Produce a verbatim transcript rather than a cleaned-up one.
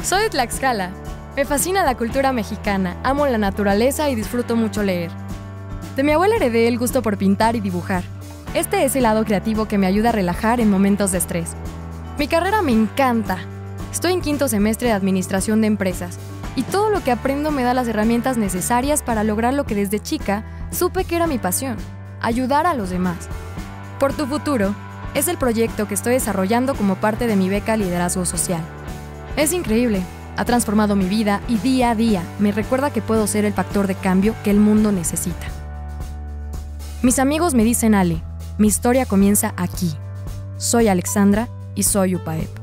Soy de Tlaxcala. Me fascina la cultura mexicana, amo la naturaleza y disfruto mucho leer. De mi abuela heredé el gusto por pintar y dibujar. Este es el lado creativo que me ayuda a relajar en momentos de estrés. Mi carrera me encanta. Estoy en quinto semestre de Administración de Empresas y todo lo que aprendo me da las herramientas necesarias para lograr lo que desde chica supe que era mi pasión: ayudar a los demás. Por tu futuro es el proyecto que estoy desarrollando como parte de mi beca Liderazgo Social. Es increíble, ha transformado mi vida y día a día me recuerda que puedo ser el factor de cambio que el mundo necesita. Mis amigos me dicen Ale, mi historia comienza aquí. Soy Alexandra y soy UPAEP.